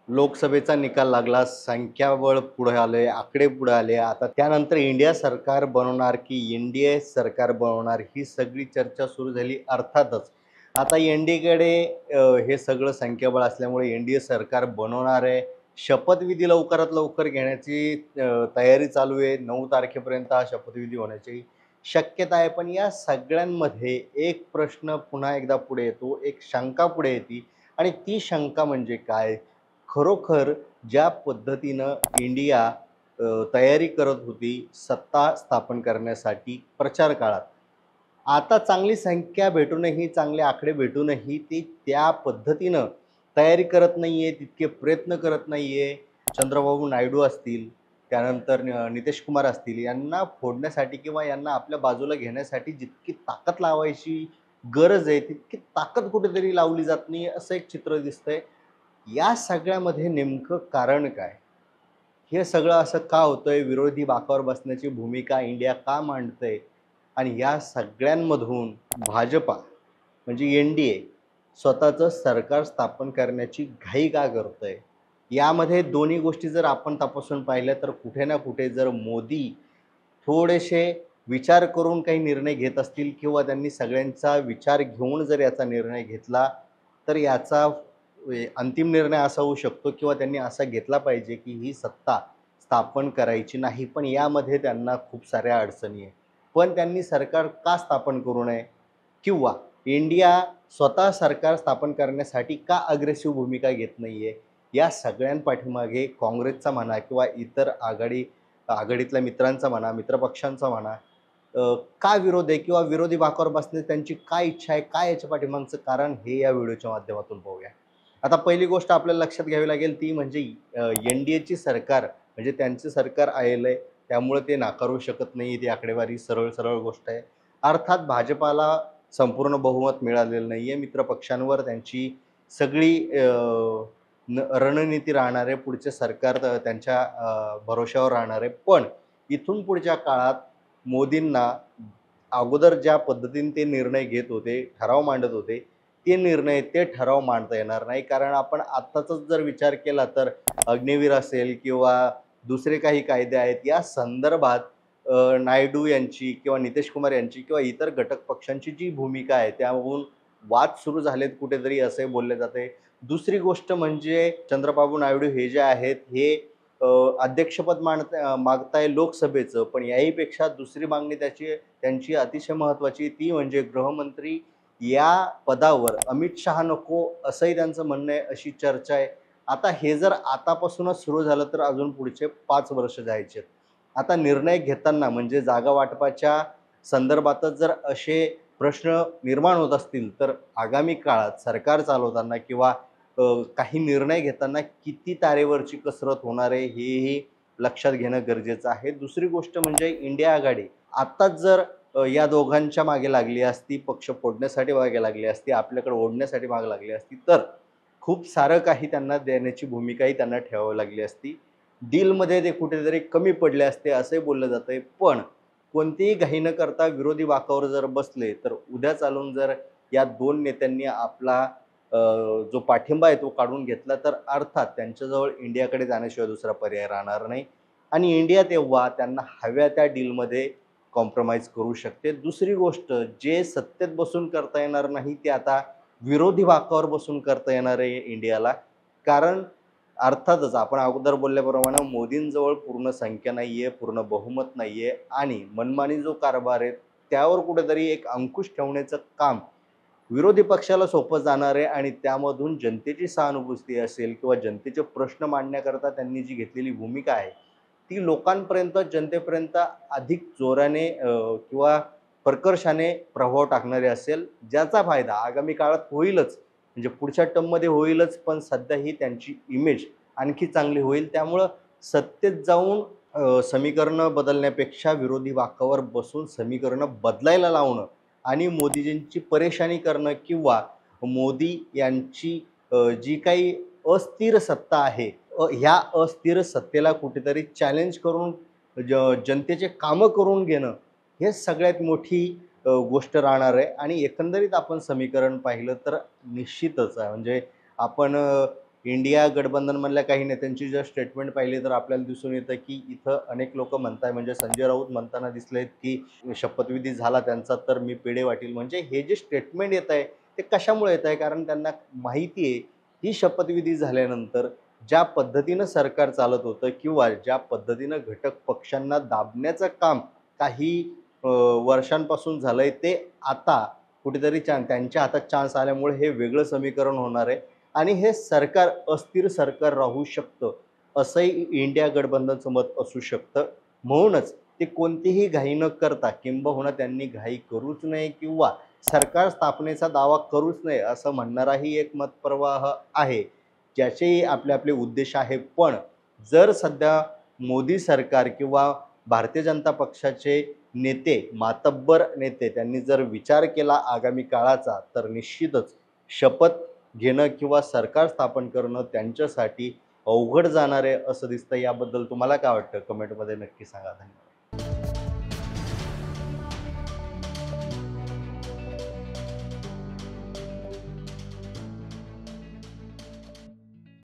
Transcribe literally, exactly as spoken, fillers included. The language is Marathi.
लोकसभेचा निकाल लागला, संख्याबळ पुढे आले, आकडे पुढे आले. आता त्यानंतर इंडिया सरकार बनवणार की एन-डी-ए सरकार बनवणार ही सगळी चर्चा सुरू झाली. अर्थातच आता एन-डी-एकडे अ, हे सगळं संख्याबळ असल्यामुळे एन-डी-ए सरकार बनवणार आहे. शपथविधी लवकरात लवकर घेण्याची अ, तयारी चालू आहे. नऊ तारखेपर्यंत हा शपथविधी होण्याची शक्यता आहे. पण या सगळ्यांमध्ये एक प्रश्न पुन्हा एकदा पुढे येतो, एक शंका पुढे येते आणि ती शंका म्हणजे काय? खरोखर ज्या पद्धतीनं इंडिया अ, तयारी करत होती सत्ता स्थापन करण्यासाठी प्रचार काळात, आता चांगली संख्या भेटूनही, चांगले आकडे भेटूनही ती त्या पद्धतीनं तयारी करत नाही आहे, तितके प्रयत्न करत नाही आहे. चंद्रबाबू नायडू असतील, त्यानंतर न नितीश कुमार असतील, यांना फोडण्यासाठी किंवा यांना आपल्या बाजूला घेण्यासाठी जितकी ताकद लावायची गरज आहे, तितकी ताकद कुठेतरी लावली जात नाही, असं एक चित्र दिसतंय. या सगळ्यामध्ये नेमकं कारण काय? हे सगळं असं का होतंय? विरोधी बाकावर बसण्याची भूमिका इंडिया का मांडतंय? आणि या सगळ्यांमधून भाजपा म्हणजे एन-डी-ए स्वतःचं सरकार स्थापन करण्याची घाई का करतंय? यामध्ये दोन्ही गोष्टी जर आपण तपासून पाहिल्या तर कुठे ना कुठे जर मोदी थोडेसे विचार करून काही निर्णय घेत असतील किंवा त्यांनी सगळ्यांचा विचार घेऊन जर याचा निर्णय घेतला, तर याचा ए अंतिम निर्णय असा होऊ शकतो किंवा त्यांनी असा घेतला पाहिजे, की ही सत्ता स्थापन करायची नाही. पण यामध्ये त्यांना खूप साऱ्या अडचणी आहे. पण त्यांनी सरकार का स्थापन करू नये? किंवा इंडिया स्वतः सरकार स्थापन करण्यासाठी का अग्रेसिव्ह भूमिका घेत नाही आहे? या सगळ्यांपाठीमागे काँग्रेसचा म्हणा किंवा इतर आघाडी आघाडीतल्या मित्रांचा म्हणा, मित्रपक्षांचा म्हणा, अ, का विरोध आहे किंवा विरोधी बाकावर बसण्याची त्यांची काय इच्छा आहे? काय याच्या पाठीमागचं कारण हे या व्हिडिओच्या माध्यमातून पाहूया. आता पहिली गोष्ट आपल्याला लक्षात घ्यावी लागेल ती म्हणजे अ, एन-डी-एची सरकार म्हणजे त्यांचं सरकार आलेलं आहे. त्यामुळे ते नाकारू शकत नाही. ती आकडेवारी सरळ-सरळ गोष्ट आहे. अर्थात भाजपाला संपूर्ण बहुमत मिळालेलं नाही आहे. मित्रपक्षांवर त्यांची सगळी अ, न रणनीती राहणार आहे. पुढचे सरकार त त्यांच्या अ, भरोश्यावर राहणार आहे. पण इथून पुढच्या काळात मोदींना अगोदर ज्या पद्धतीने ते निर्णय घेत होते, ठराव मांडत होते, ते निर्णय, ते ठराव मांडता येणार नाही. कारण आपण आत्ताचाच जर विचार केला तर अग्निवीर असेल किंवा दुसरे काही कायदे आहेत, या संदर्भात अ, नायडू यांची किंवा नितीश कुमार यांची किंवा इतर घटक पक्षांची जी भूमिका आहे, त्याहून वाद सुरू झालेत कुठेतरी असे बोलले जाते. दुसरी गोष्ट म्हणजे चंद्रबाबू नायडू हे जे आहेत, हे अ, अध्यक्षपद मांडत मागताय लोकसभेचं, पण याहीपेक्षा दुसरी मागणी त्याची त्यांची अतिशय महत्त्वाची ती म्हणजे गृहमंत्री या पदावर अमित शहा नको असंही त्यांचं म्हणणं आहे, अशी चर्चा आहे. आता हे जर आतापासूनच सुरू झालं तर अजून पुढचे पाच वर्ष जायचे आहेत. आता निर्णय घेताना म्हणजे जागा वाटपाच्या संदर्भातच जर असे प्रश्न निर्माण होत असतील, तर आगामी काळात सरकार चालवताना किंवा अ, काही निर्णय घेताना किती तारेवरची कसरत होणार आहे हेही लक्षात घेणं गरजेचं आहे. दुसरी गोष्ट म्हणजे इंडिया आघाडी. आत्ताच जर अ, या दोघांच्या मागे लागली असती, पक्ष फोडण्यासाठी मागे लागली असती, आपल्याकडे ओढण्यासाठी मागे लागली असती, तर खूप सारं काही त्यांना देण्याची भूमिकाही त्यांना ठेवावी लागली असती. डीलमध्ये ते कुठेतरी कमी पडले असते असंही बोललं जातंय. पण कोणतीही घाई न करता विरोधी बाकावर जर बसले, तर उद्या चालून जर या दोन नेत्यांनी आपला अ, जो पाठिंबा आहे तो काढून घेतला, तर अर्थात त्यांच्याजवळ इंडियाकडे जाण्याशिवाय दुसरा पर्याय राहणार नाही आणि इंडिया तेव्हा त्यांना हव्या त्या डीलमध्ये कॉम्प्रोमाईज करू शकते. दुसरी गोष्ट जे सत्तेत बसून करता येणार नाही, ते आता विरोधी बाकावर बसून करता येणार आहे इंडियाला. कारण अर्थातच आपण अगोदर बोलल्याप्रमाणे मोदींजवळ पूर्ण संख्या नाही आहे, पूर्ण बहुमत नाही आहे आणि मनमानी जो कारभार आहे, त्यावर कुठेतरी एक अंकुश ठेवण्याचं काम विरोधी पक्षाला सोपं जाणार आहे आणि त्यामधून जनतेची सहानुभूती असेल किंवा जनतेचे प्रश्न मांडण्याकरता त्यांनी जी घेतलेली भूमिका आहे, ती लोकांपर्यंत, जनतेपर्यंत अधिक जोराने अ, किंवा प्रकर्षाने प्रभाव टाकणारी असेल, ज्याचा फायदा आगामी काळात होईलच. म्हणजे पुढच्या टर्ममध्ये होईलच, पण सध्या ही त्यांची इमेज आणखी चांगली होईल. त्यामुळं सत्तेत जाऊन अ, समीकरणं बदलण्यापेक्षा विरोधी बाकावर बसून समीकरणं बदलायला लावणं आणि मोदीजींची परेशानी करणं किंवा मोदी यांची अ, जी काही अस्थिर सत्ता आहे, अ, ह्या अस्थिर सत्तेला कुठेतरी चॅलेंज करून ज जनतेचे कामं करून घेणं, हे सगळ्यात मोठी अ, गोष्ट राहणार आहे आणि एकंदरीत आपण समीकरण पाहिलं तर निश्चितच आहे. म्हणजे आपण इंडिया गठबंधनमधल्या काही नेत्यांची जर स्टेटमेंट पाहिली तर आपल्याला दिसून येतं की इथं अनेक लोक म्हणताय, म्हणजे संजय राऊत म्हणताना दिसलेत की शपथविधी झाला त्यांचा तर मी पेढे वाटील. म्हणजे हे जे स्टेटमेंट येत आहे ते कशामुळे येत आहे? कारण त्यांना माहिती आहे ही शपथविधी झाल्यानंतर ज्या पद्धतीनं सरकार चालत होतं किंवा ज्या पद्धतीनं घटक पक्षांना दाबण्याचं काम काही अ, वर्षांपासून झालंय, ते आता कुठेतरी चान त्यांच्या हातात चान्स आल्यामुळे हे वेगळं समीकरण होणार आहे आणि हे सरकार अस्थिर सरकार राहू शकतं, असंही इंडिया गठबंधनचं मत असू शकतं. म्हणूनच ते कोणतीही घाई न करता, किंबहुना त्यांनी घाई करूच नये किंवा सरकार स्थापनेचा दावा करूच नये असं म्हणणाराही एक मतप्रवाह आहे, ज्याचेही आपले आपले उद्देश आहे. पण जर सध्या मोदी सरकार किंवा भारतीय जनता पक्षाचे नेते, मातब्बर नेते त्यांनी जर विचार केला आगामी काळाचा, तर निश्चितच शपथ घेणं किंवा सरकार स्थापन करणं त्यांच्यासाठी अवघड जाणार आहे असं दिसतं. याबद्दल तुम्हाला काय वाटतं? कमेंटमध्ये नक्की सांगा. धन्यवाद.